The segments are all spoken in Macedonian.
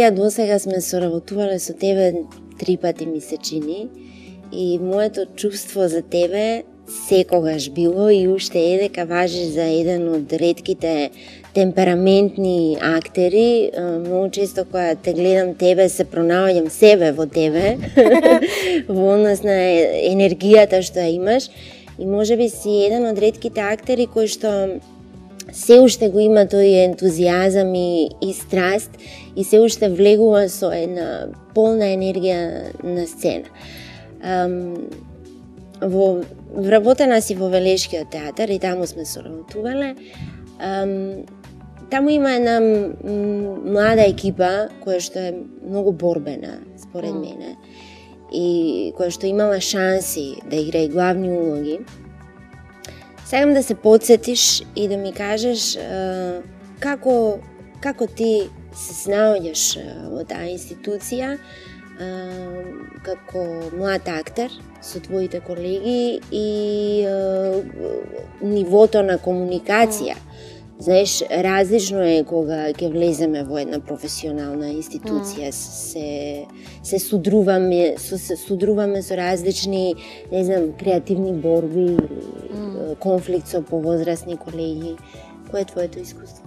Талија, досега сме соработувале со тебе 3 пати ми се чини и моето чувство за тебе секогаш било и уште е дека важиш за еден од ретките темпераментни актери. Многу често кога те гледам тебе се пронаоѓам себе во тебе во однос на енергијата што ја имаш и можеби си еден од ретките актери кој што се уште го има тој ентузијазам и страст и се уште влегува со една полна енергија на сцена. Во вработена си во Велешкиот театар и таму сме соработувале. Таму има една млада екипа која што е многу борбена според мене и која што имала шанси да игра и главни улоги. Сакам да се подсетиш и да ми кажеш како ти се снаоѓаш во таа институција како млад актер со твоите колеги и нивото на комуникација. Знаеш, различно е кога ќе влеземе во една професионална институција, се судруваме со различни, не знам, креативни борби, конфликт со повозрасни колеги. Кој е твоето искуство?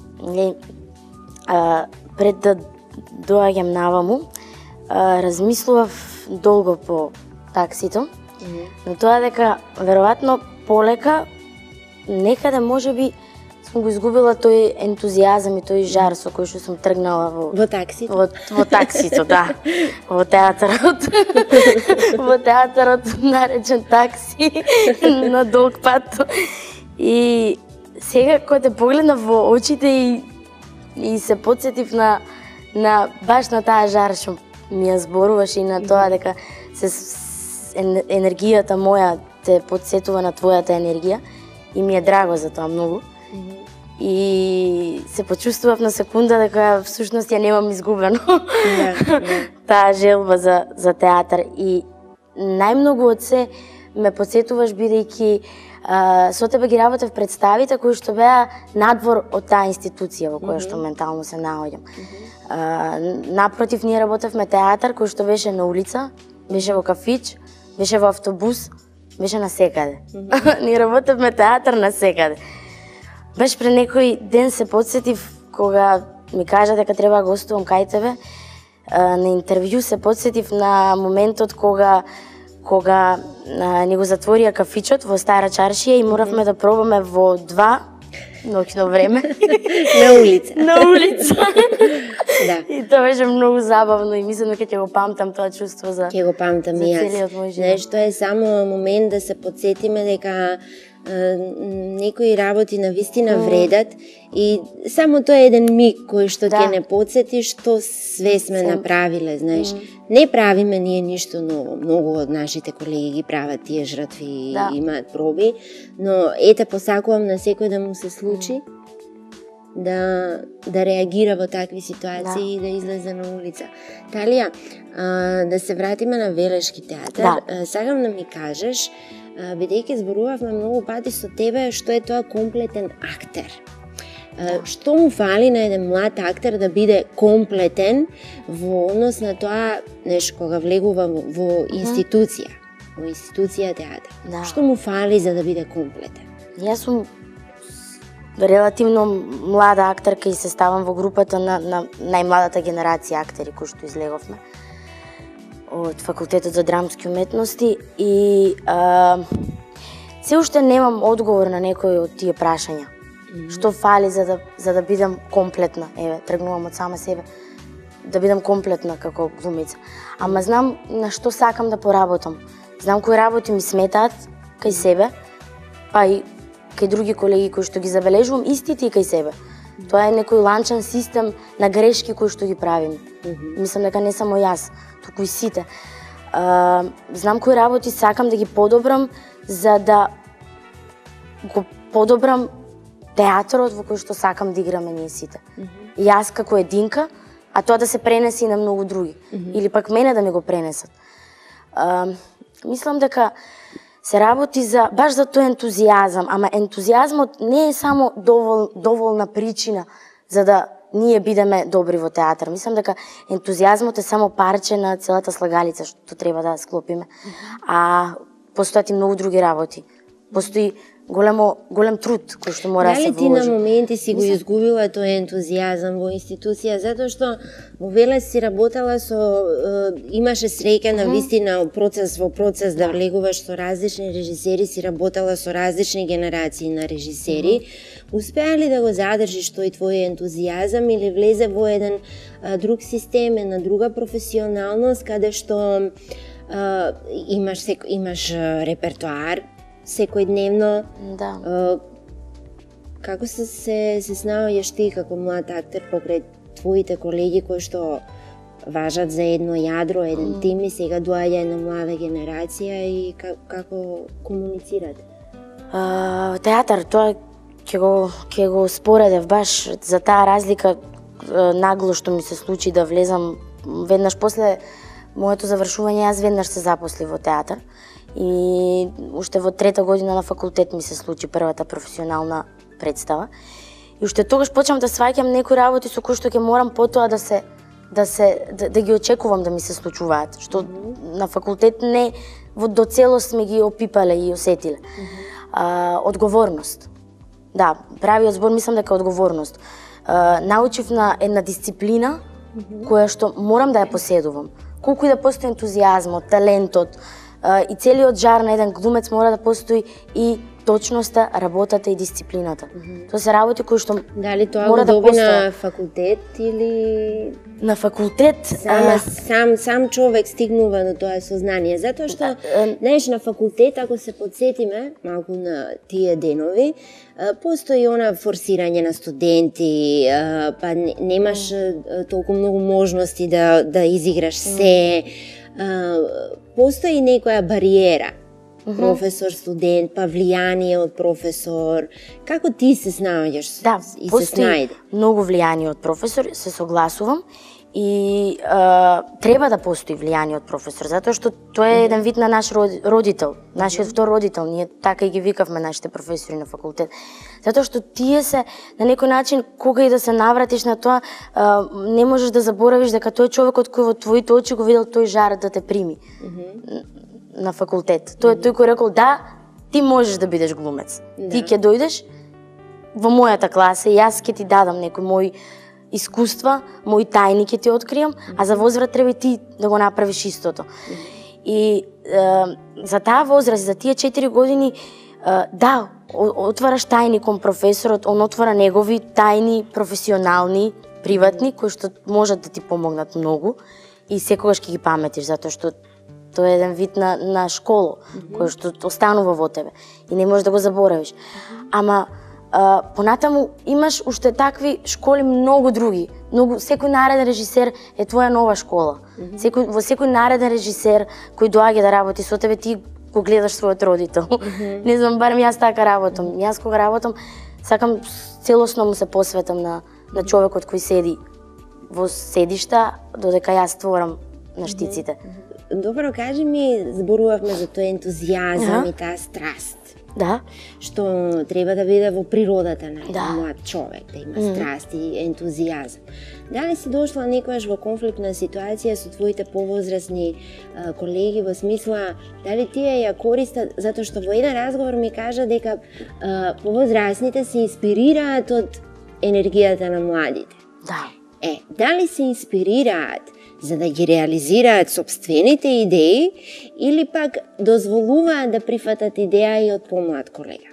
Пред да доаѓам наваму, размислував долго по таксито, но тоа дека веројатно полека некаде можеби сум го изгубила тој ентузијазам и тој жар со кој што сум тргнала во таксито. Во таксито, да. Во театарот. Во театарот наречен такси на долг пат. И сега кога те погледнав во очите и се потсетив на баш на таа жар што ми ја зборуваш и на тоа дека енергијата моја те потсетува на твојата енергија и ми е драго за тоа многу. И се почувствував на секунда дека всушност ја немам изгубено таа желба за театар. И најмногу од се ме потсетуваш бидејќи со тебе ги работев представите кои што беа надвор од таа институција во која што ментално се наоѓам. Напротив, ние работевме театар кој што беше на улица, беше во кафич, беше во автобус, беше на секаде. Ние работевме театар на секаде. Баш пред некој ден се потсетив кога ми кажа дека треба да гостувам кај тебе на интервју, се потсетив на моментот кога ни го затворија кафичот во Стара Чаршија и моравме да пробаме во 2 ноќно време. На улица. На улица. Да. И тоа беше многу забавно и мислам дека ќе го памтам тоа чувство за ќе го памтам и јас. целиот мој живот. Знаеш, тоа е само момент да се потсетиме дека некои работи на вистина вредат и само тоа е еден миг кој што ќе не потсети што све сме направиле, знаеш. Не правиме ние ништо ново. Многу од нашите колеги ги прават тие жртви и имаат проби, но ете посакувам на секој да му се случи да реагира во такви ситуации и да излезе на улица. Талија, да се вратиме на Велешки театар, сакам да ми кажеш, бидејќи зборувавме многу пати со тебе што е тоа комплетен актер. Што му фали на еден млад актер да биде комплетен во однос на тоа, кога влегува во институција театар. Што му фали за да биде комплетен? Јас сум релативно млада актерка и се ставам во групата на најмладата генерација актери кои што излеговме од факултетот за драмски уметности и се уште немам одговор на некој од тие прашања. Што фали за да бидам комплетна? Еве, тргнувам од сама себе. Да бидам комплетна како глумица. Ама знам на што сакам да поработам. Знам кои работи ми сметаат кај себе, па и кај други колеги кои што ги забележувам, истите и кај себе. Тоа е некој ланчен систем на грешки кои што ги правиме. Мислам дека не само јас, туку и сите. Знам кои работи сакам да ги подобрам за да го подобрам театарот во кој што сакам да играме ние сите. Јас како единка, а тоа да се пренесе и на многу други. Или пак мене да ми го пренесат. Мислам дека се работи баш за тој ентузијазам, ама ентузијазмот не е само доволна причина за да ние бидеме добри во театар. Мислам дека ентузијазмот е само парче на целата слагалица што треба да склопиме. А постојат и многу други работи. Постои голем труд кој што мора да се вложи. Дали ти на моменти си го изгубила тој ентузијазам во институција, затоа што во Велес си работела имаше среќа на вистина во процес да влегуваш со различни режисери, си работела со различни генерации на режисери. Успеа ли да го задржиш тој твој ентузијазам или влезе во еден друг систем, една друга професионалност каде што имаш репертоар секојдневно? Да. Како се снаоѓаш ти како млад актер покрај твоите колеги кои што важат за едно јадро, еден тим и сега доаѓа една млада генерација и како комуницирате? Театар, тоа ќе го споредев баш за таа разлика нагло што ми се случи да влезам веднаш после моето завршување, јас веднаш се запослив во театар. И уште во 3-та година на факултет ми се случи првата професионална представа. И уште тогаш почнам да сваќам некои работи со кои што ќе морам потоа да ги очекувам да ми се случуваат, што на факултет не до целост сме ги опипале и осетиле. Одговорност. Да, правиот збор мислам дека одговорност. Научив на една дисциплина која што морам да ја поседувам. Колку и да постои ентузијазмот, талентот, и целиот жар на еден глумец мора да постои и точноста, работата и дисциплината. Тоа се работи кои што дали тоа мора го доби да на факултет или на факултет сам човек стигнува до тоа сознание, затоа што знаеш на факултет ако се подсетиме малку на тие денови, постои она форсирање на студенти, па немаш толку многу можности да изиграш се. Постои некоја бариера, професор, студент, па влијание од професор. Како ти се снаоѓаш и се снајде? Многу влијание од професор, се согласувам и треба да постои влијание од професор, затоа што тоа е еден вид на наш родител, нашиот втор родител, ние така и ги викавме нашите професори на факултет. Затоа што тие се на некој начин кога и да се навратиш на тоа, не можеш да заборавиш дека тој човекот кој во твоите очи го видел тој жар да те прими на факултет. Тој кој рекол да, ти можеш да бидеш глумец. Ти ќе дојдеш во мојата класа и јас ќе ти дадам некои мои искуства, мои тајни ќе ти откријам, а за возврат треба и ти да го направиш истото. И за таа возраст, за тие 4 години, да, отвараш тајни кон професорот, он отвара негови тајни, професионални, приватни, кои што можат да ти помогнат многу и секогаш ќе ги паметиш, затоа што тоа е еден вид на школа, кој што останува во тебе и не можеш да го заборавиш. Ама понатаму имаш уште такви школи многу други. Секој нареден режисер е твоја нова школа. Во секој нареден режисер кој доаѓа да работи со тебе, ти го гледаш својот родител. Не знам, барем јас така работам. Јас кога работам, сакам целосно му се посветам на човекот кој седи во седишта, додека јас творам на штиците. Добро, кажи ми, зборувавме за тој ентузијазам и таа страст. Да. Што треба да биде во природата на млад човек, да има страст и ентузијазам. Дали си дошла некојаш во конфликтна ситуација со твоите повозрасни колеги, во смисла, дали тие ја користат, затоа што во еден разговор ми кажа дека повозрасните се инспирираат од енергијата на младите. Да. Дали се инспирираат за да ги реализираат собствените идеи или пак дозволуваат да прифатат идеја и од помлад колега?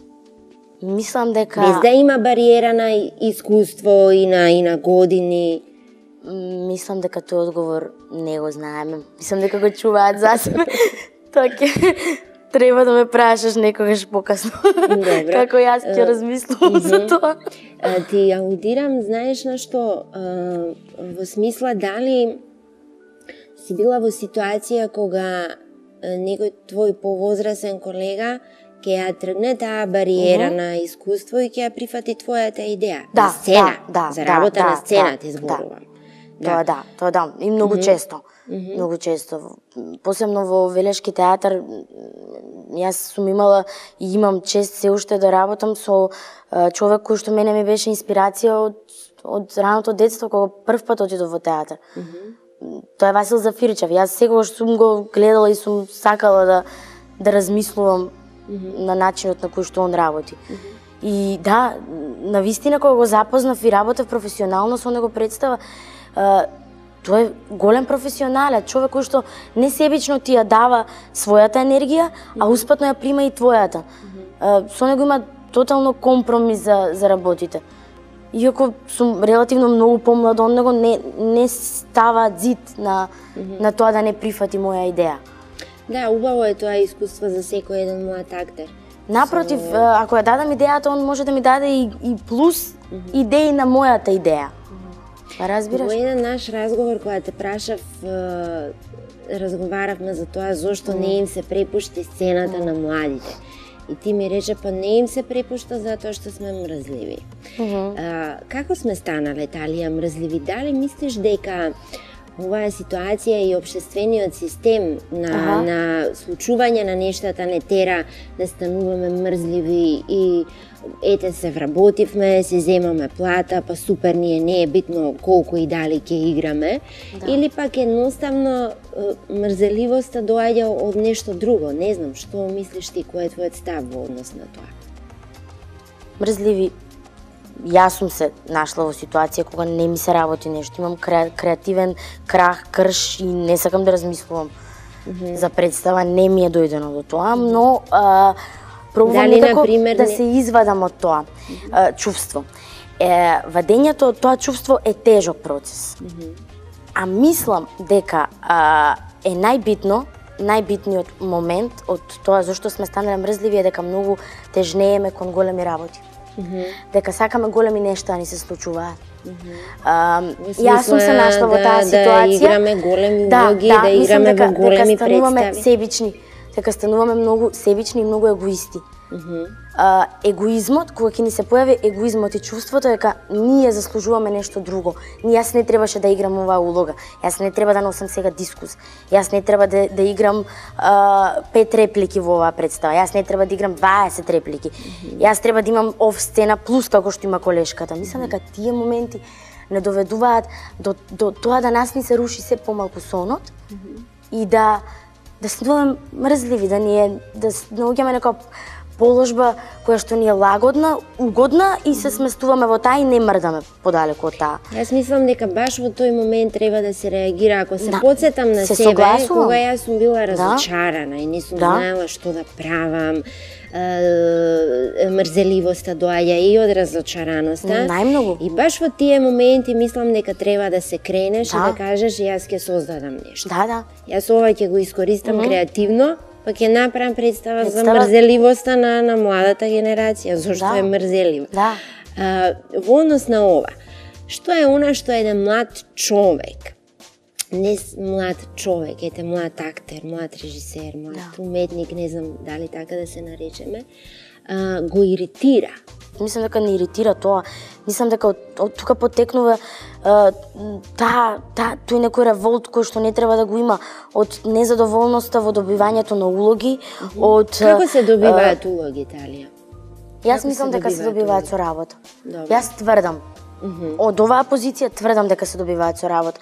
Мислам дека без да има бариера на искуство и на години. Мислам дека тој одговор не го знаеме. Мислам дека го чуваат за себе. Тоа треба да ме прашаш некогаш покасно. Како јас ќе размислувам за тоа. Ти аудирам, знаеш на што? Во смисла дали си била во ситуација кога некој твој повозрасен колега ќе ја тргне таа бариера на искуство и ќе ја прифати твојата идеја. На сцена, за работа на сцена ти зборувам. Тоа да, и многу често. Многу често. Посебно во Велешки театар, јас сум имала и имам чест се уште да работам со човек кој што мене ми беше инспирација од раното детство кога прв пат отидов во театар. Тоа е Васил Зафирчев. Јас секогаш сум го гледала и сум сакала да размислувам на начинот на кој што он работи. И да, навистина кога го запознав и работев професионално со него представа, тоа е голем професионалец, човек кој што несебично ти ја дава својата енергија, а успатно ја прима и твојата. Со него има тотално компромис за работите. Иако сум релативно многу помлад од него, не става зид на тоа да не прифати моја идеја. Да, убаво е тоа искуство за секој еден млад актер. Напротив, ако ја дадам идејата, он може да ми даде и плюс идеи на мојата идеја. Разбираш? Во еден наш разговор, кога те прашав, разговаравме за тоа зошто не им се препушти сцената на младите. И ти ми рече, па не им се препушта затоа што сме мрзливи. Како сме станале, Талија, мрзливи? Дали мислиш дека оваа ситуација и општествениот систем на случување на нештата не тера да стануваме мрзливи и ете се вработивме, се земаме плата, па супер, ние не е битно колку и дали ќе играме, или пак едноставно мрзеливоста доаѓа од нешто друго? Не знам, што мислиш ти, кој е твојот став во однос на тоа? Мрзливи, јас сум се нашла во ситуација кога не ми се работи нешто, имам креативен крш и не сакам да размислувам за представа, не ми е дојдено до тоа, но пробувам некако да се извадам од тоа чувство. Вадењето од тоа чувство е тежок процес. А мислам дека е најбитниот момент од тоа зашто сме станале мрзливи е дека многу тежнееме кон големи работи. Дека сакаме големи нешта да ни се случуваат. Јас сум се нашла во таа ситуација. Да играме големи улоги, да играме во големи представи. Дека стануваме многу себични и многу егоисти. Егоизмот, кога ќе ни се појави егоизмот и чувството дека ние заслужуваме нешто друго. Јас не требаше да играм оваа улога. Јас не треба да носам сега дискус. Јас не треба да играм 5 реплики во оваа представа. Јас не треба да играм 20 реплики. Јас треба да имам оф сцена плюс како што има колешката. Мислам дека тие моменти не доведуваат до тоа да нас ни се руши се помалку сонот и да стануваме мрзливи, да наоѓаме нека положба која што ни е лагодна, угодна и се сместуваме во таа и не мрдаме подалеку од таа. Јас мислам дека баш во тој момент треба да се реагира. Ако се потсетам на себе, кога јас сум била разочарана и не сум знаела што да правам, мрзеливоста доаѓа и од разочараноста. Најмногу. И баш во тие моменти мислам дека треба да се кренеш и да кажеш јас ќе создадам нешто. Јас ова ќе го искористам креативно, па ќе направам представа за мрзеливоста на младата генерација, зашто е мрзелива. Во однос на ова, што е она што еден млад човек, не млад човек, ете млад актер, млад режисер, млад уметник, не знам дали така да се наречеме, го иритира? Мислам дека не иритира тоа. Мислам дека од тука потекнува тој некој револт кој што не треба да го има, од незадоволноста во добивањето на улоги, од Како се добиваат улоги, Талија? Јас мислам дека се добиваат со работа. Јас тврдам. Од оваа позиција тврдам дека се добиваат со работа.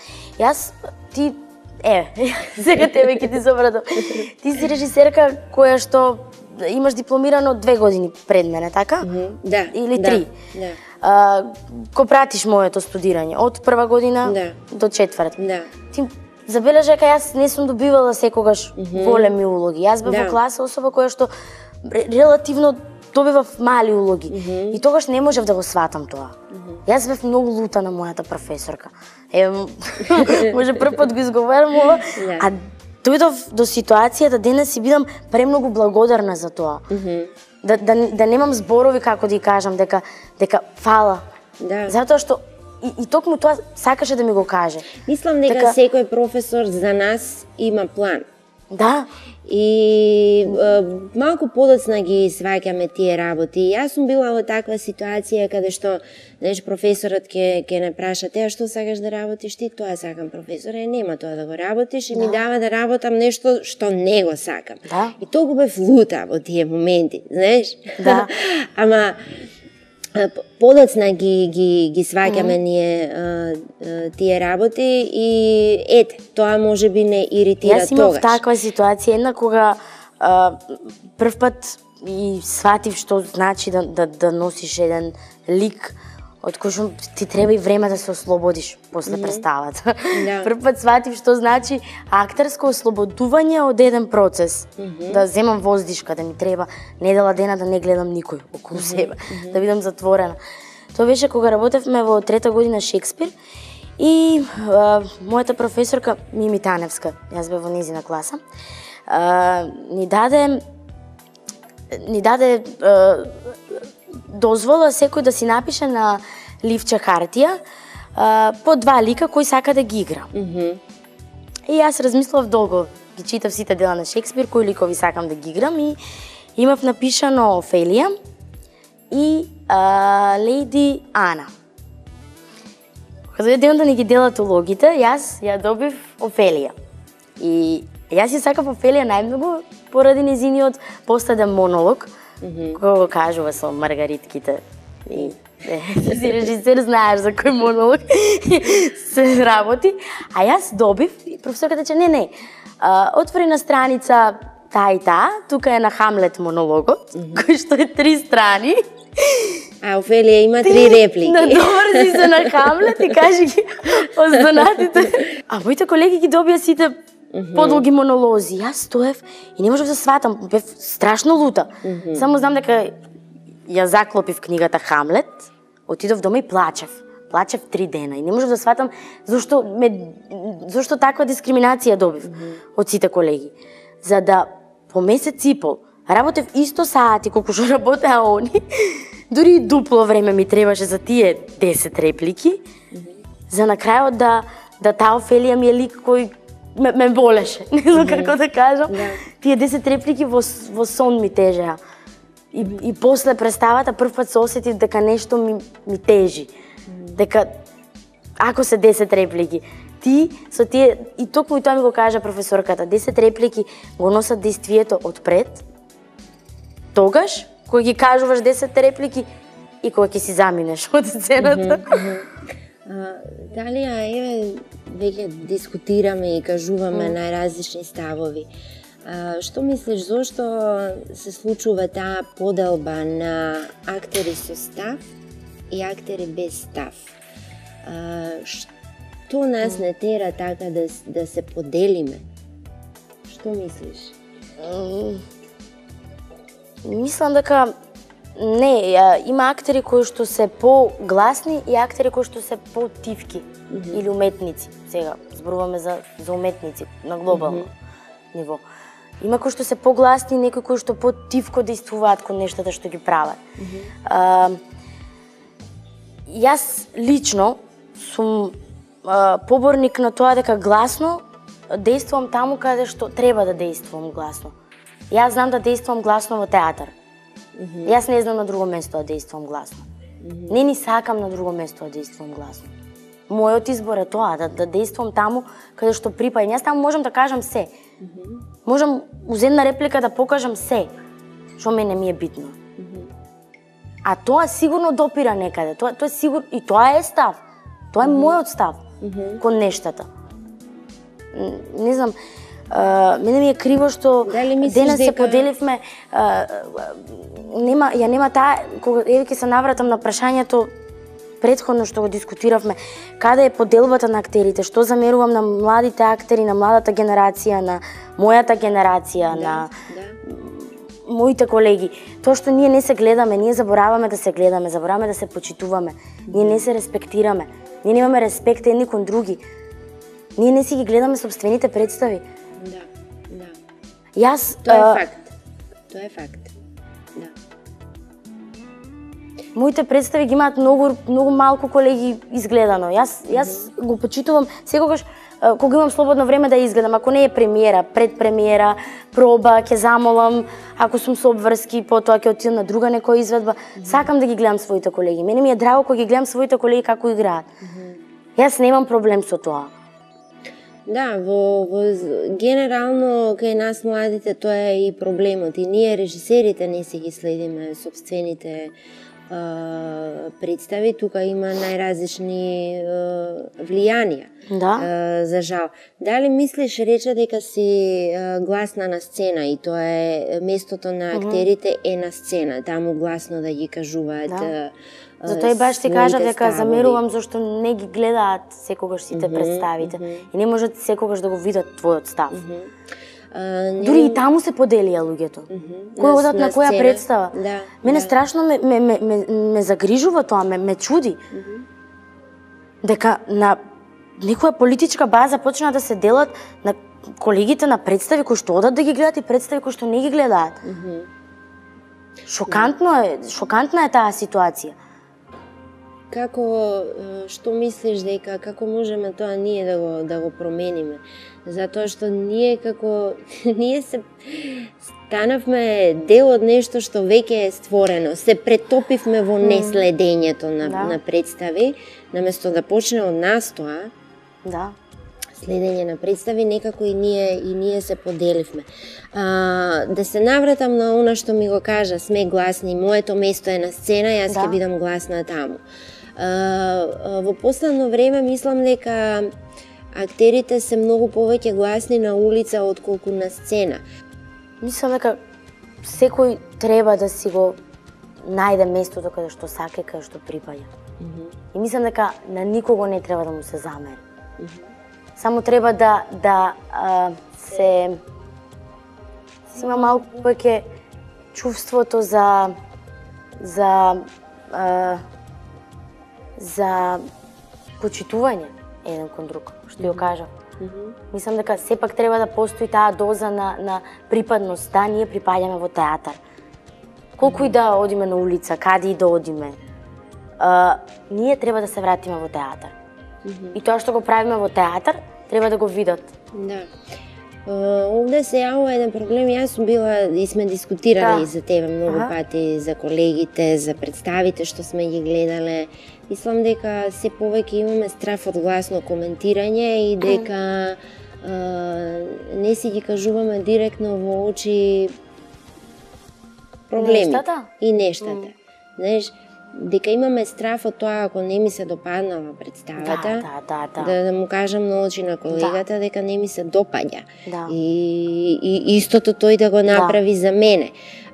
Сега тебе ќе ти забрадам. Ти си режисерка која што имаш дипломирано 2 години пред мене, така? Да. Или 3. Ко пратиш моето студирање од прва година до 4. Ти забележи дека јас не сум добивала секогаш големи улоги. Јас бев во класа особа која што релативно добивав мали улоги. И тогаш не можев да го сватам тоа. Јас бев многу лута на мојата професорка. Може прв пат го изговарам ова, а дојдов до ситуација да денес си бидам премногу благодарна за тоа. Да немам зборови како да ја кажам дека фала. Затоа што и токму тоа сакаше да ми го каже. Мислам дека секој професор за нас има план. Да. И малку подоцна ги сваќаме тие работи. Јас сум била во таква ситуација каде што професорот ќе не праша те, а што сакаш да работиш ти? Тоа сакам, професоре, нема тоа да го работиш и ми дава да работам нешто што не го сакам. И толку бев лута во тие моменти, знаеш? Да. Ама подоцна ги сваќаме ние тие работи и ете, тоа може би не иритира тогаш. Јас имав таква ситуација една кога прв пат и сватив што значи да носиш еден лик од кој што ти треба и време да се ослободиш после представата. Прв пат сватив што значи актерско ослободување од еден процес. Да земам воздишка, да ми треба недела дена да не гледам никој околу себе, да бидам затворена. Тоа беше кога работевме во трета година Шекспир и мојата професорка Мими Таневска, јас бев во незина класа, ни даде дозвола секој да си напише на ливче хартија по 2 лика кој сака да ги игра. И јас размислував долго, ги читав сите дела на Шекспир, кои ликови сакам да ги играм и имав напишано Офелија и Леди Ана. Кога дојде ден да ни ги делат улогите, јас ја добив Офелија. И јас ја сакав Офелија најмногу поради незиниот последен монолог, кој го кажува со маргаритките. И си режисер, знаеш за кој монолог се работи. А јас добив, и професорката рече, не, отвори на страница таа и таа, тука е на Хамлет монологот, кој што е 3 страни. А Офелија има 3 реплики. Надоврзи се на Хамлет и кажи ги останатите. А моите колеги ги добија сите подолги монолози. Јас стоев и не можев да сватам, бев страшно лута. Само знам дека ја заклопив книгата Хамлет, отидов дома и плачев. Плачев 3 дена и не можев да сватам зошто таква дискриминација добив од сите колеги. За да по месец и пол работев исто сати колку што работеа они, дури и дупло време ми требаше за тие 10 реплики, за на крајот да таа Офелија ми е лик кој ме болеше, не знам како да кажам. Тие 10 реплики во сон ми тежеа. И после представата прв пат се осетив дека нешто ми тежи. Дека ако се 10 реплики, ти со тие, и токму и тоа ми го кажа професорката, 10 реплики го носат действието отпред, тогаш кога ги кажуваш 10 реплики и кога ќе си заминеш од сцената. Дали, еве, веќе дискутираме и кажуваме најразлични ставови. Што мислиш, зошто се случува таа поделба на актери со став и актери без став? Што нас не тера така да се поделиме? Што мислиш? Мислам дека не, има актери кои што се погласни и актери кои што се потивки или уметници. Сега зборуваме за уметници на глобално ниво. Има кои што се погласни, некои кои што потивко действуваат кон нештата што ги прават. Јас лично сум поборник на тоа дека гласно действувам таму каде што треба да действувам гласно. Јас знам да действувам гласно во театар. Јас не знам на друго место да действувам гласно. Не ни сакам на друго место да действувам гласно. Мојот избор е тоа, да действувам таму каде што припаѓам. Јас таму можам да кажам се. Можам уз една реплика да покажам се, што мене ми е битно. А тоа сигурно допира некаде. Тоа е сигурно и тоа е став. Тоа е мојот став кон нештата. Не знам, мене ми е криво што денес се поделивме, нема таа, кога еве ќе се навратам на прашањето претходно што го дискутиравме, каде е поделбата на актерите, што замерувам на младите актери, на младата генерација, на мојата генерација, на моите колеги. Тоа што ние не се гледаме, ние забораваме да се гледаме, забораваме да се почитуваме, ние не се респектираме, ние немаме респект едни кон други. Ние не си ги гледаме собствените представи. Да. Јас... Тоа е факт. Да. Моите представи ги имаат многу малку колеги изгледано. Јас го почитувам секогаш кога имам слободно време да изгледам, ако не е премиера, предпремиера, проба, ќе замолам, ако сум со обврски, потоа ќе отидам на друга некоја изведба, сакам да ги гледам своите колеги. Мене ми е драго кога ги гледам своите колеги како играат. Јас немам проблем со тоа. Да, генерално кај нас младите тоа е и проблемот. И ние режисерите не си ги следиме собствените представи, тука има најразлични влијанија. Да. За жал. Дали мислиш, рече дека си гласна на сцена и тоа е местото на актерите е на сцена, таму гласно да ги кажуваат. Да. Затоа и баш ти кажав дека замерувам зашто не ги гледаат секогаш сите представите и не можат секогаш да го видат твојот став. Дури и таму се поделија луѓето. Кој одат на која представа. Мене страшно ме загрижува тоа, ме чуди. Дека на некоја политичка база почна да се делат на колегите на представи кои што одат да ги гледат и представи кои што не ги гледаат. Шокантна е таа ситуација. Што мислиш дека како можеме тоа ние да го промениме? Затоа што ние се станавме дел од нешто што веќе е створено. Се претопивме во неследењето на представи, наместо да почне од нас тоа. Да. Следење на представи, некако и ние се поделивме. Да се навратам на она што ми го кажа, сме гласни, моето место е на сцена, јас ќе бидам гласна таму. Во последно време мислам дека актерите се многу повеќе гласни на улица отколку на сцена. Мислам дека секој треба да си го најде местото каде што сака и каде што припаѓа. И мислам дека на никого не треба да му се замери. Само треба да се има малку повеќе чувството за почитување еден кон друг, што ја кажав. Мислам дека сепак треба да постои таа доза на припадност, да ние припаѓаме во театар. Колку и да одиме на улица, каде и да одиме, ние треба да се вратиме во театар. И тоа што го правиме во театар, треба да го видат. Да. Овде се јавува еден проблем, јас сум била и сме дискутирали за тебе многу пати, за колегите, за представите што сме ги гледале. Мислам дека се повеќе имаме страф од гласно коментирање и дека не си ги кажуваме директно во очи проблемите и нештата. Знаеш, дека имаме страф од тоа ако не ми се допаднала представата, да му кажам на очи на колегата дека не ми се допаѓа. И истото тој да го направи за мене.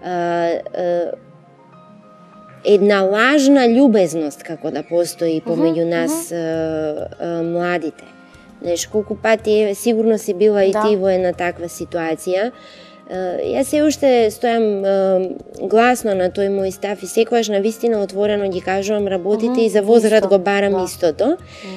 Една лажна љубезност како да постои помеѓу нас младите. Знаеш, колку пати сигурно си била и ти во една таква ситуација. Јас се уште стојам гласно на тој мој став и секогаш на вистина отворено ги кажувам работите и за возраст го барам истото.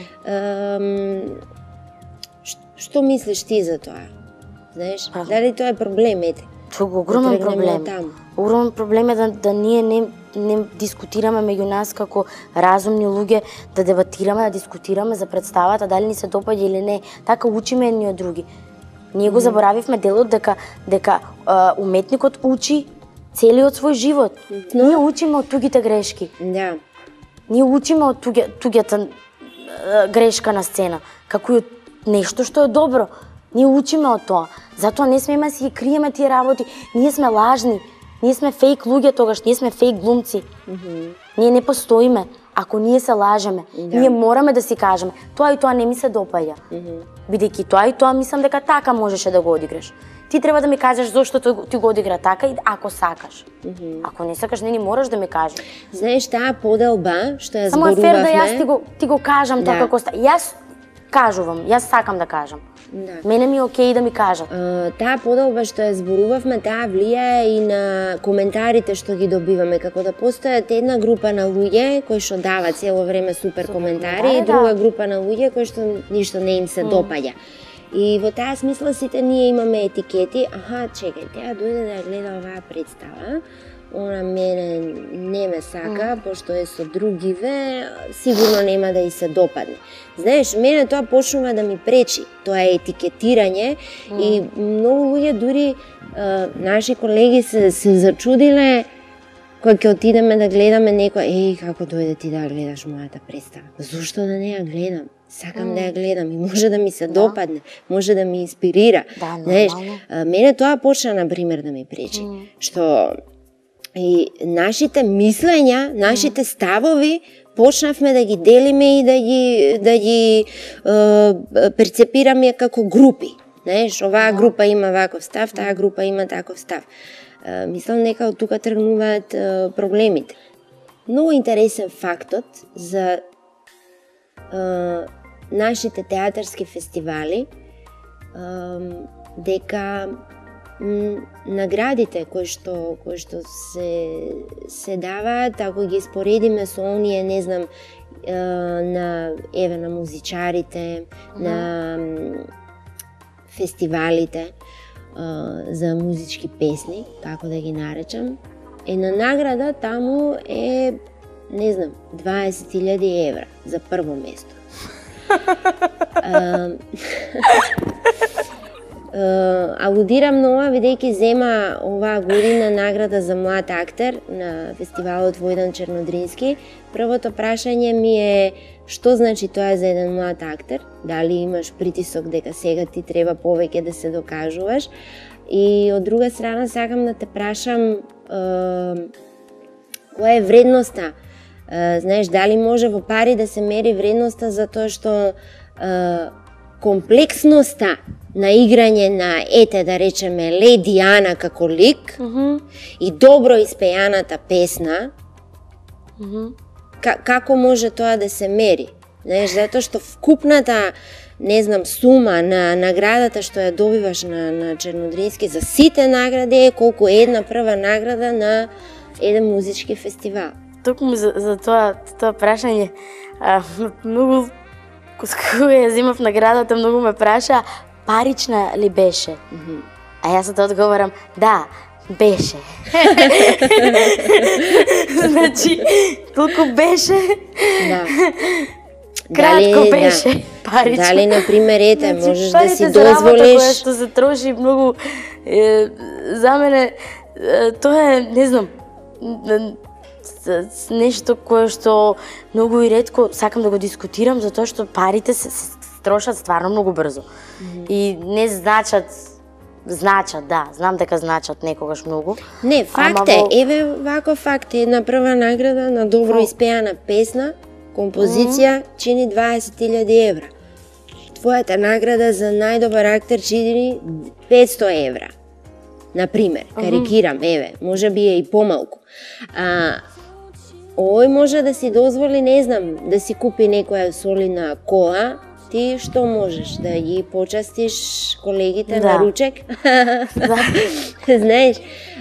Што мислиш ти за тоа? Знаеш, дали тоа е проблем? Тоа е огромен проблем. Огромен проблем е да ние не дискутираме меѓу нас како разумни луѓе, да дебатираме, да дискутираме за представата, дали ни се допаѓа или не. Така учиме едни од други. Ние го заборавивме делот дека уметникот учи целиот свој живот. Ние учиме од тугите грешки. Да. Ние учиме од туѓата грешка на сцена, како и од нешто што е добро. Ние учиме од тоа. Затоа не смееме да си ги криеме тие работи. Ние сме лажни. Ние сме фейк луѓе тогаш, ние сме фейк глумци. Ние не постоиме ако ние се лажеме. Ние мораме да си кажеме, тоа и тоа не ми се допаѓа. Бидејќи тоа и тоа мислам дека така можеше да го одиграш. Ти треба да ми кажеш зошто ти го одигра така и ако сакаш. Ако не сакаш, не мораш да ми кажеш. Знаеш, таа поделба што ја зборувавме... Само е фер да јас ти го кажам тоа како ста. Јас кажувам, јас сакам да кажам. Мене ми е окей да ми кажат. Таа поделба што ја зборувавме, таа влијае и на коментарите што ги добиваме, како да постојат една група на луѓе кои што дават цело време супер коментари и друга група на луѓе кои што ништо не им се допаѓа. И во таа смисла сите ние имаме етикети, чекај, таа дојде да ја гледа оваа представа, она мене не ме сака, пошто е со другиве, сигурно нема да и се допадне. Знаеш, мене тоа почнува да ми пречи, тоа е етикетирање и многу луѓе, дури наши колеги се зачудиле кога ќе отидеме да гледаме некој, како дојде ти да гледаш мојата представа? Зошто да не ја гледам? Сакам да ја гледам и може да ми се допадне, може да ми инспирира. Знаеш, мене тоа почна, например, да ми пречи, што И нашите мислења, нашите ставови почнавме да ги делиме и да ги перцепираме како групи. Знаеш, оваа група има ваков став, таа група има таков став. Мислам дека од тука тргнуваат проблемите. Многу интересен фактот за нашите театарски фестивали, дека наградите кои што се даваат, ако ги споредиме со оние, не знам, на музичарите, на фестивалите за музички песни, како да ги наречам, една награда таму е, не знам, 20.000 евра за прво место. Алудирам на ова, бидејќи зема оваа година награда за млад актер на фестивалот Војдан Чернодрински. Првото прашање ми е што значи тоа за еден млад актер? Дали имаш притисок дека сега ти треба повеќе да се докажуваш? И од друга страна сакам да те прашам која е вредноста? Знаеш, дали може во пари да се мери вредноста, затоа што комплексноста на играње на, да речеме, Леди Ана како лик и добро испејаната песна, како може тоа да се мери? Знаеш, затоа што вкупната, не знам, сума на наградата што ја добиваш на Чернодрински за сите награди е колку една прва награда на еден музички фестивал. Токму за тоа прашање, многу, кога ја земав наградата, многу ме праша, парична ли беше? А јас да одговорам, да, беше. Значи, колку беше? Да. Кратко беше, парична. Дали, например, можеш да си дозволиш... Парите за работа која што се троши многу, за мене, тоа е, не знам, нешто кое што многу и ретко сакам да го дискутирам, затоа што парите се трошат стварно многу брзо. И не значат, да, знам дека значат некогаш многу. Не, факт е, еве вако факт е, една прва награда на добро испејана песна, композиција, чини 20.000 евра. Твојата награда за најдобар актер чини 500 евра. Например, карикирам, еве, може би е и помалку. Овој може да си дозволи, не знам, да си купи некоја солидна кола, ти што можеш? Да ги почастиш колегите на ручек? Да. Знаеш,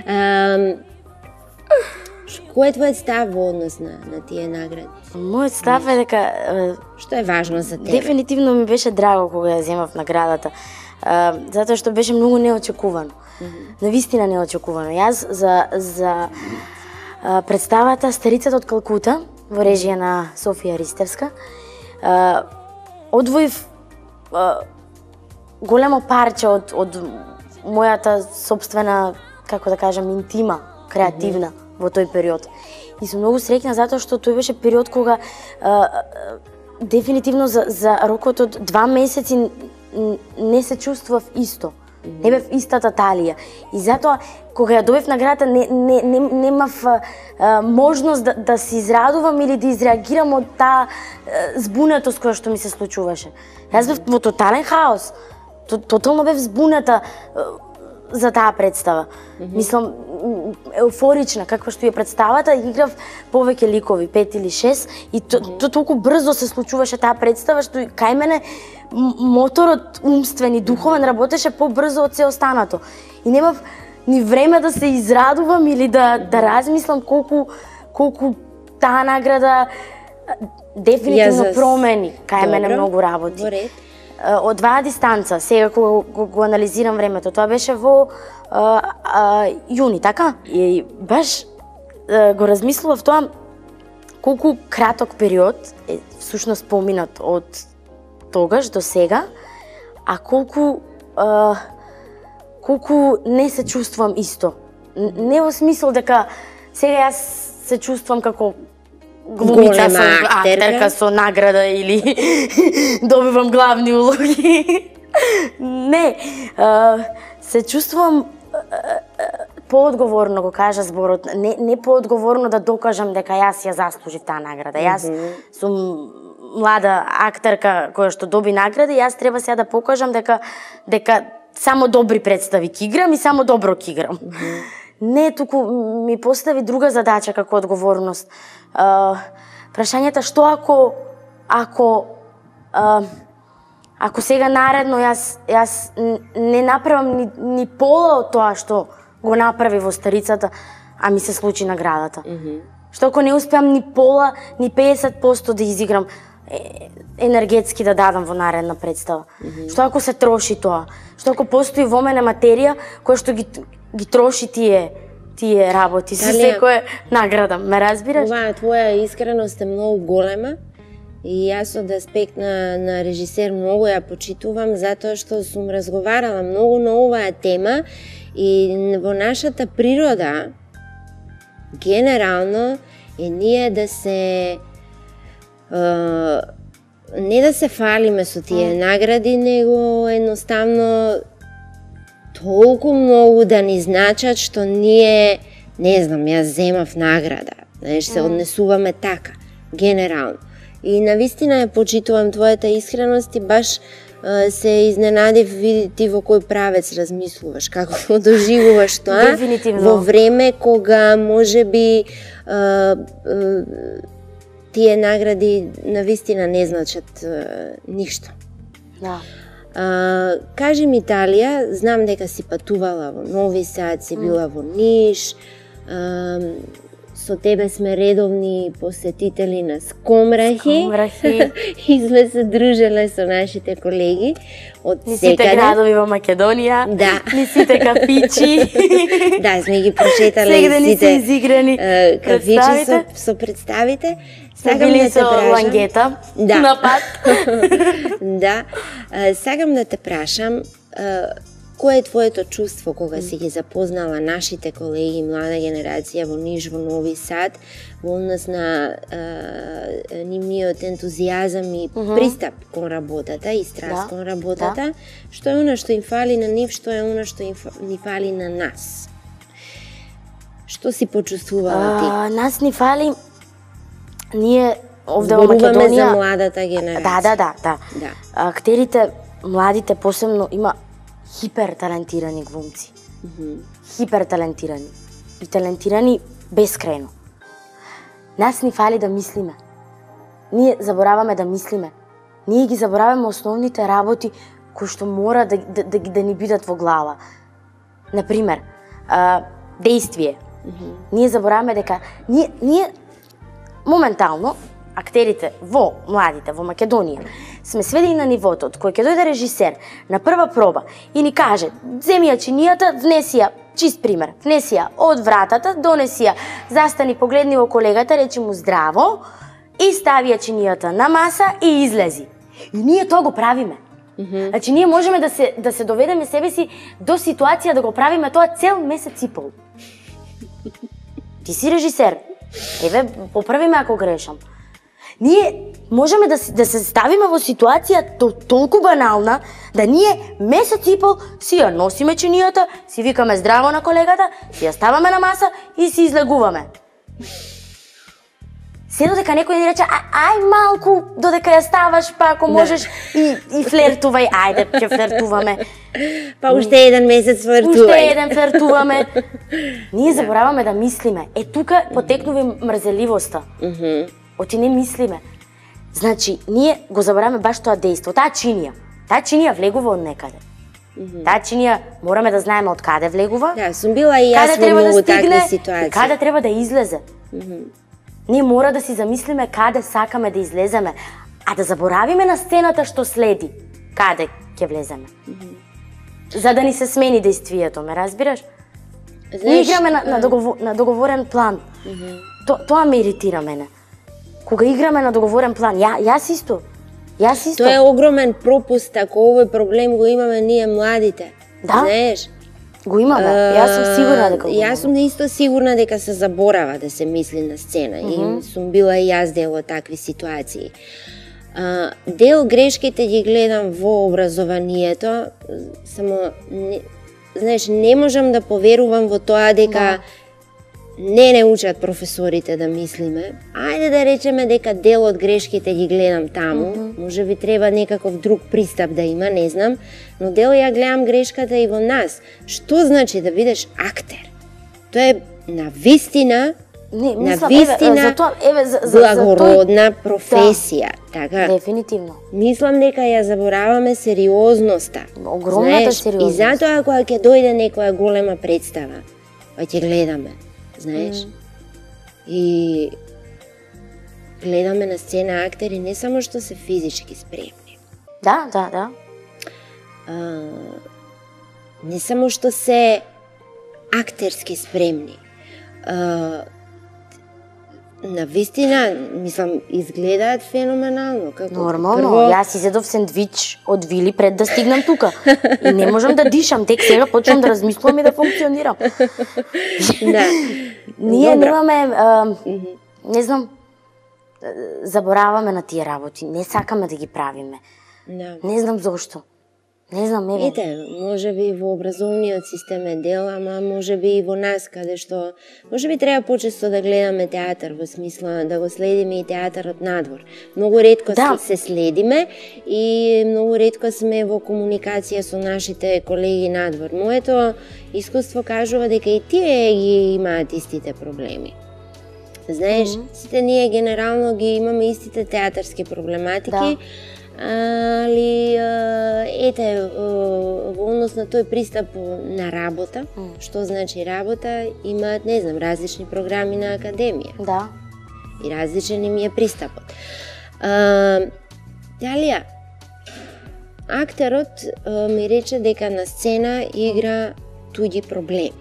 кој е твојот став во однос на тие награди? Мојот став е дека... Што е важно за тебе? Дефинитивно ми беше драго кога ја земав наградата, затоа што беше многу неочекувано. Навистина неочекувано. Јас за представата Старицата од Калкута во режија на Софија Ристевска одвоив големо парче од мојата сопствена, како да кажам, интима, креативна во тој период. И сум многу среќна затоа што тој беше период кога дефинитивно за рокот од 2 месеци не се чувствував исто. Не бев истата Талија. И затоа, кога ја добив наградата, немав можност да се израдувам или да изреагирам од таа збунетост која што ми се случуваше. Јас бев во тотален хаос. Тотално бев збуната за таа представа. Мислам, еуфорична, каква што е представата, играв повеќе ликови, 5 или 6, и толку брзо се случуваше таа представа, што кај мене моторот умствен и духовен работеше побрзо од се останато. И немав ни време да се израдувам или да размислам колку таа награда дефинитивно промени кај мене многу работи. Од оваа дистанца, сега кога го анализирам времето, тоа беше во јуни, така? И баш го размислував тоа колку краток период е всушност поминат од тогаш до сега, а колку не се чувствувам исто. Не во смисол дека сега јас се чувствувам како глумица, актерка со награда или добивам главни улоги. Не, се чувствувам поодговорно го кажа зборот, не поодговорно да докажам дека јас ја заслужив таа награда. Јас сум млада актерка која што доби награда, јас треба сега да покажам дека само добри представи ќе играм и само добро ќе играм. Не, туку ми постави друга задача како одговорност. Прашањето што ако сега наредно јас не направам ни пола од тоа што го направи во Старицата, а ми се случи наградата. Што ако не успеам ни пола, ни 50% да изиграм енергетски да дадам во наредна представа? Што ако се троши тоа? Што ако постои во мене материја која што ги троши тие работи со секоја награда, ме разбираш? Оваа твоја искреност е многу голема и јас од аспект на режисер многу ја почитувам затоа што сум разговарала многу на оваа тема и во нашата природа генерално е ние да се не да се фалиме со тие награди, него едноставно толку многу да ни значат што ние, не знам, јас земав награда, знаеш, се однесуваме така, генерално. И навистина ја почитувам твојата искреност и баш се изненадив, види ти во кој правец размислуваш, како го доживуваш тоа во време кога можеби тие награди навистина не значат ништо. Да. Кажи ми, Талија, знам дека си патувала во Нови Сад, си била во Ниш, со тебе сме редовни посетители на Скомрахи. И сме се дружеле со нашите колеги од секаде. Ни сите градови во Македонија, ни сите кафичи. Да, сме ги прошетале и сите изиграни кафичи со представите. Сакам да те прашам, лангета на пат. Да. Сакам да те прашам, кое е твоето чувство кога си ги запознала нашите колеги, млада генерација во Ниш, во Нови Сад, во однос на нивниот ентузијазам и пристап кон работата и страст кон работата, што е она што им фали на нив, што е она што ни фали на нас? Што си почувствувала ти? Нас ни фали, ние овде во Македонија... Зборуваме за младата генерација. Да. Актерите, младите посебно, има хиперталентирани глумци. Хиперталентирани. И талентирани безкрајно. Нас ни фали да мислиме. Ние забораваме да мислиме. Ние ги забораваме основните работи кои што мора да ни бидат во глава. Например, действие. Ние забораваме дека ние моментално актерите младите во Македонија сме сведени на нивото од кој ќе дојде режисер на прва проба и ни каже: "Земи ја чинијата, внеси ја", чист пример, внеси ја од вратата, донеси ја, застани, погледни во колегата, речи му здраво и стави ја чинијата на маса и излези. И ние тоа го правиме. Значи ние можеме да се доведеме себе си до ситуација да го правиме тоа цел месец и пол. Ти си режисер. Еве, поправиме ако грешам. Ние можеме да се ставиме во ситуација толку банална, да ние месец и пол си ја носиме чинијата, си викаме здраво на колегата, си ја ставаме на маса и си излегуваме. Се додека некој ни рече: "Ај малку додека ја ставаш, па ако можеш и флертувај, ајде ќе флертуваме." Па уште еден месец флертувај. Уште еден флертуваме. Ние забораваме да мислиме. Тука потекнува мрзеливоста. Оти не мислиме. Значи, ние го забораваме баш тоа дејство, таа чинија влегува од некаде. Таа чинија мораме да знаеме од каде влегува. Да, сум била и јас во многу такви ситуации. Каде треба да излезе. Ние мора да си замислиме каде сакаме да излеземе, а да заборавиме на сцената што следи, каде ќе влеземе. За да ни се смени действието, ме разбираш? Ние играме на договорен план. Тоа ме иритира мене. Кога играме на договорен план, јас исто. Тоа е огромен пропуст, ако овој проблем го имаме ние младите. Да? Знаеш? Го имаме. Јас сум сигурна дека го имаме. Јас сум исто сигурна дека се заборава да се мисли на сцена и сум била и јас дел од такви ситуации. Дел грешките ги гледам во образованието, само знаеш, не можам да поверувам во тоа дека не учат професорите да мислиме. Ајде да речеме дека дел од грешките ги гледам таму, може би треба некаков друг пристап да има, не знам, но дел ја гледам грешката и во нас. Што значи да бидеш актер? Тоа е навистина благородна професија, така? Дефинитивно. Мислам дека ја забораваме сериозноста. Огромната сериозност. И затоа кога ќе дојде некоја голема представа, па ќе гледаме, знаеш? И гледаме на сцена актери не само што се физички спремни. Да. Не само што се актерски спремни. Навистина, мислам, изгледаат феноменално. Како нормално, јас изедов сендвич од Вили пред да стигнам тука. И не можам да дишам, тек сега почнам да размислувам и да функционирам. Да. Ние немаме, не знам, забораваме на тие работи, не сакаме да ги правиме. Да. Не знам зошто. Не знам, еве. Ете, може би во образовниот систем е дел, ама може би и во нас, каде што може би треба почесто да гледаме театар, во смисла да го следиме и театарот надвор. Многу ретко се следиме и многу ретко сме во комуникација со нашите колеги надвор. Моето искуство кажува дека и тие ги имаат истите проблеми. Знаеш, сите ние генерално ги имаме истите театарски проблематики, али ете во однос на тој пристап на работа, што значи работа, имаат, не знам, различни програми на академија. Да. И различен им е пристапот. Далија, актерот ми рече дека на сцена игра туѓи проблеми.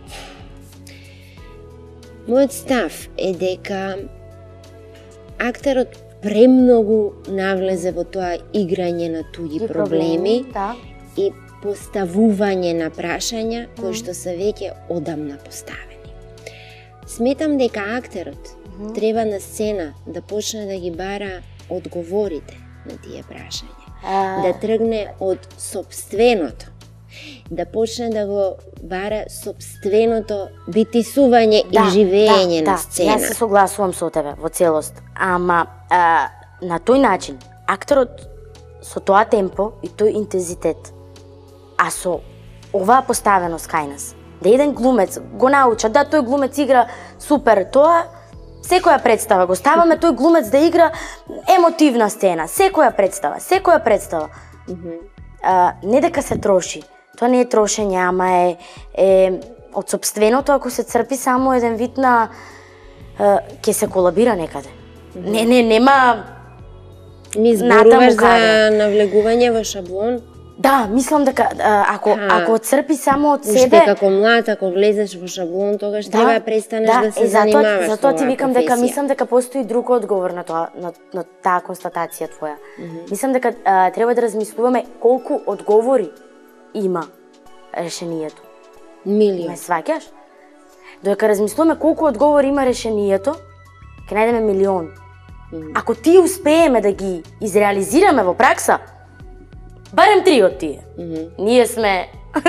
Мојот став е дека актерот премногу навлезе во тоа играње на туѓи проблеми и поставување на прашања кои што се веќе одамна поставени. Сметам дека актерот треба на сцена да почне да ги бара одговорите на тие прашања, да тргне од сопственото, да почне да го бара сопственото битисување и живење на сцена. Јас се согласувам со тебе во целост, ама на тој начин актерот со тоа темпо и тој интензитет, а со оваа поставеност кај нас, да еден глумец го науча, да тој глумец игра супер, тоа секоја представа го ставаме тој глумец да игра емотивна сцена, секоја представа. Не дека се троши, тоа не е трошење, ама е од сопственото, ако се црпи само еден вид на ќе се колабира некаде. Нема Ми зборуваш за навлегување во шаблон? Да, мислам дека ако црпи само од себе... Уште како млад, ако влезеш во шаблон, тогаш треба да престанеш да се занимаваш. Затоа ти викам дека мислам дека постои друг одговор на тоа, на таа констатација твоја. Мислам дека треба да размислуваме колку одговори има решението. Милион. Ме сваќаш? Додека размислуваме колку одговори има решението, ќе најдеме милион. Ако ти успееме да ги изреализираме во пракса, барем 3 од тие. Ние сме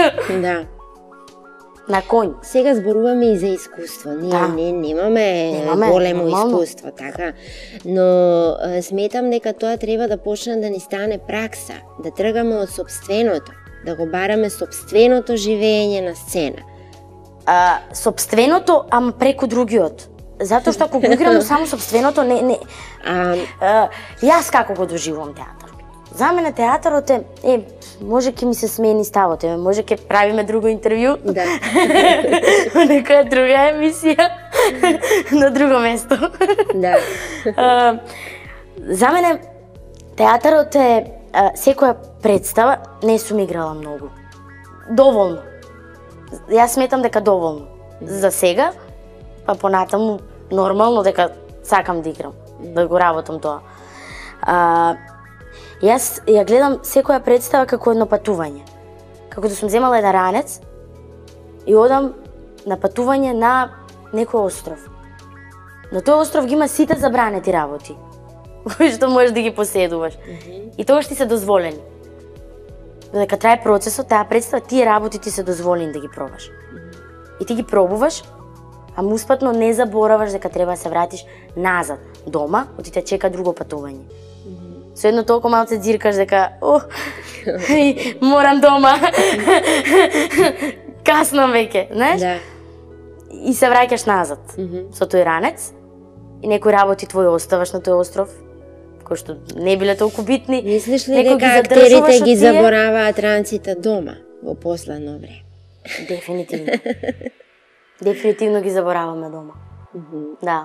на коњ. Сега зборуваме и за искуство. Ние немаме големо искуство, така. Но сметам дека тоа треба да почне да ни стане пракса, да тргаме од сопственото, да го бараме сопственото живење на сцена. Сопственото, ама преку другиот. Затоа што ако го играм само сопственото, јас како го доживувам театарот. За мене театарот може ќе ми се смени ставот, може ќе правиме друго интервју. Да. Некоја друга емисија на друго место. Да. За мене театарот е секоја представа, не сум играла многу. Доволно. Јас сметам дека доволно. За сега, па понатаму нормално дека сакам да играм, да го работам тоа. Јас ја гледам секоја представа како едно патување. Како да сум земала еден ранец и одам на патување на некој остров. На тој остров ги има сите забранети работи, кои што можеш да ги поседуваш. И тогаш ти се дозволени. дека трае процесот, таа представа, тие работи ти се дозволени да ги пробаш. И ти ги пробуваш, а муспатно не забораваш дека треба да се вратиш назад дома, оти те чека друго патување. Со едно толку малце дзиркаш дека, морам дома, касно веќе, знаеш? Да. И се враќаш назад со тој ранец и некои работи твои оставаш на тој остров, кои што не биле толку битни. Мислиш ли дека актерите ги забораваат ранците дома во последно време? Дефинитивно. Дефинитивно ги забораваме дома. Да.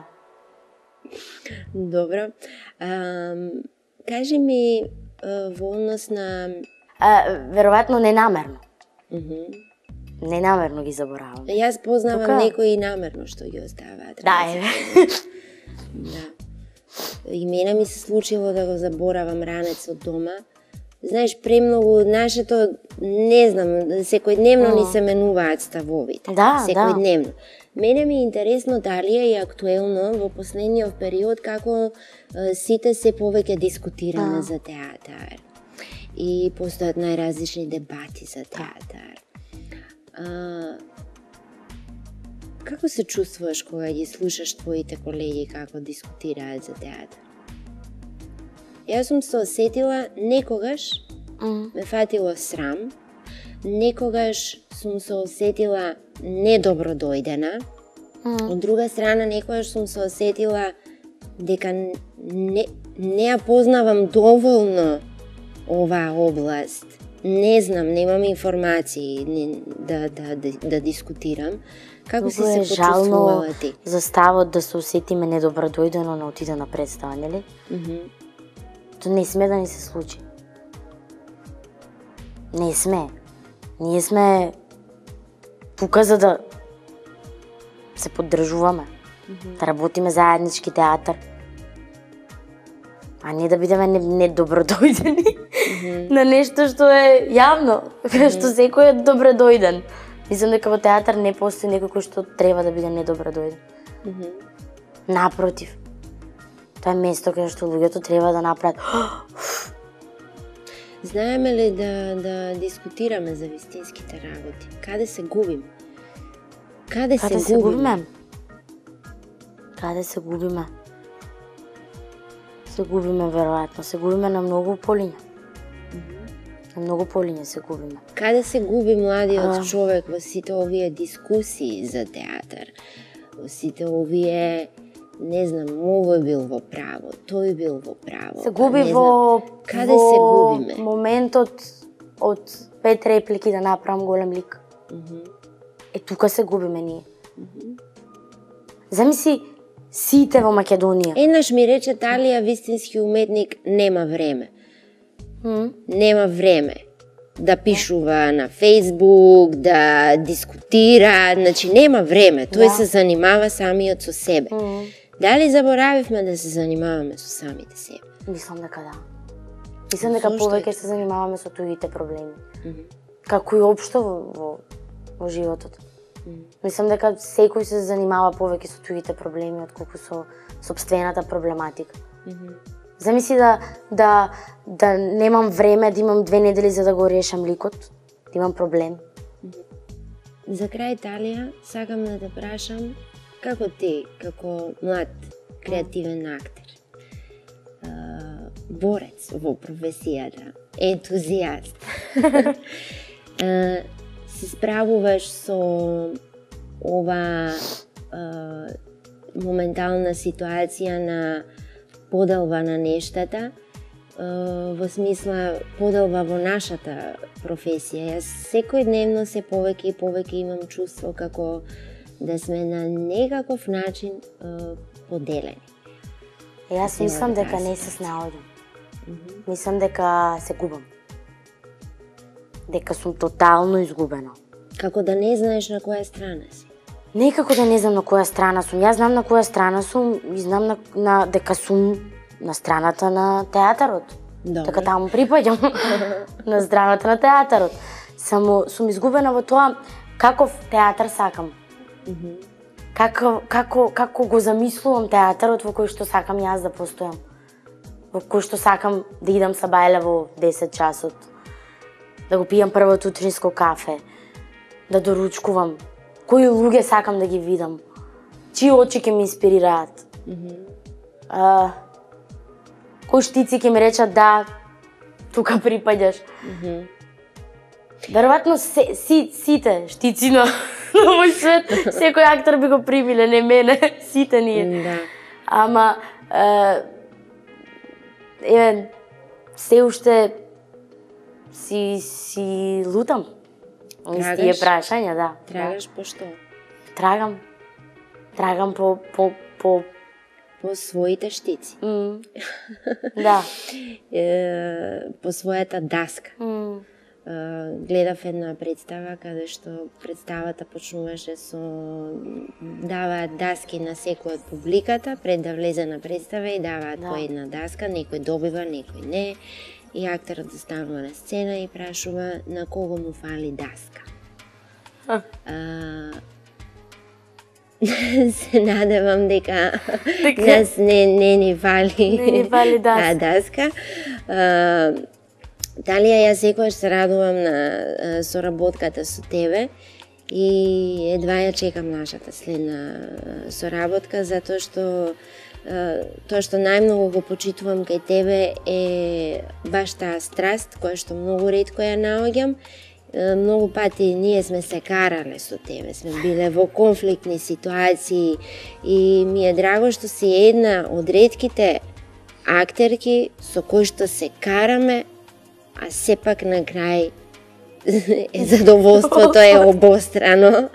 Добро. Кажи ми во однос на... Веројатно ненамерно. Ненамерно ги забораваме. Јас познавам некои и намерно што ги оставаат. Да, Да. И мене ми се случило да го заборавам ранецот дома. Знаеш, премногу нашето, не знам, секојдневно ни се менуваат ставовите. Да, секојдневно. Мене ми е интересно дали е актуелно во последниот период како сите се повеќе дискутираме за театар. И постојат најразлични дебати за театар. Како се чувствуваш кога ги слушаш твоите колеги како дискутираат за театар? Јас сум се осетила некогаш, ме фатило срам, некогаш сум се осетила недобро дојдена, од друга страна некогаш сум се осетила дека не ја познавам доволно оваа област. Не знам, немам информации да дискутирам. Како си се почувствувала ти? За ставот да се осетиме недобро дојдено на отида на представа, нели? То не сме да ни се случи. Не сме. Ние сме тука за да се поддржуваме, да работиме заеднички театар, а не да бидеме недобродојдени на нешто што е јавно, што секој е добродојден. Мислам дека во театар не постои некој кој што треба да биде недобродојден. Напротив, тоа е место каде што луѓето треба да направат. Знаеме ли да дискутираме за вистинските работи? Каде се губиме? Каде се губиме? Каде се губиме? Се губиме веројатно, се губиме на многу полиња. На многу полиња се губиме. Каде се губи младиот човек во сите овие дискусии за театар? Во сите овие, не знам, овој бил во право, тој бил во право. Се губи Каде се губиме? Моментот од 5 реплики да направам голем лик. Е, тука се губиме ние. Замисли, сите во Македонија. Еднаш ми рече Талија, вистински уметник нема време. Нема време да пишува на Фејсбук, да дискутира, значи нема време. Тој се занимава самиот со себе. Дали заборавивме да се занимаваме со самите себе? Мислам дека да. Мислам дека повеќе се занимаваме со туѓите проблеми. Како и општо во животот. Мислам дека секој се занимава повеќе со туѓите проблеми отколку со сопствената проблематика. Замисли да немам време, да имам 2 недели за да го решам ликот, да имам проблем. За крај, Талија, сакам да те прашам како ти, како млад креативен актер, борец во професијата, ентузијаст, се справуваш со ова моментална ситуација на поделба на нештата, во смисла поделба во нашата професија. Јас секојдневно се повеќе и повеќе имам чувство како да сме на некаков начин поделени. Јас мислам дека не се снаоѓам. Мислам дека се губам. Дека сум тотално изгубена. Како да не знаеш на која страна си? Не како да не знам на која страна сум. Јас знам на која страна сум и знам дека сум на страната на театарот. Дека таму припаѓам. На страната на театарот. Само сум изгубена во тоа каков театар сакам. Како го замислувам театарот во кој што сакам јас да постојам. Во кој што сакам да идам са бајле во 10 часот. да го пијам првото утринско кафе, да доручкувам, кои луѓе сакам да ги видам, чии очи ќе ме инспирираат. Кои штици ќе ми речат да, тука припаѓаш. Веројатно сите штици на овој свет, секој актер би го примиле, не мене, сите ние. Да. Ама, се уште си лутам. Трагаш? Тие прашања, да. Трагаш по што? Трагам По своите штици. Да. По својата даска. Гледав една представа каде што представата почнуваше со даваат даски на секој од публиката пред да влезе на представа и даваат по една даска, некој добива, некој не. И актерот застанува на сцена и прашува на кого му фали даска. Се надевам дека нас не ни фали даска. Талија, јас секогаш се радувам на соработката со тебе и едва ја чекам нашата следна соработка, затоа што тоа што најмногу го почитувам кај тебе е баш таа страст, која што многу ретко ја наоѓам. Многу пати ние сме се карале со тебе, сме биле во конфликтни ситуации и ми е драго што си една од ретките актерки со кои што се караме, а сепак на крај задоволството е обострано.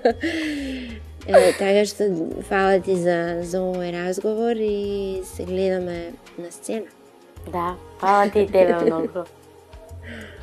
Така што фала ти за овој разговор и се гледаме на сцена. Да, фала ти и тебе многу.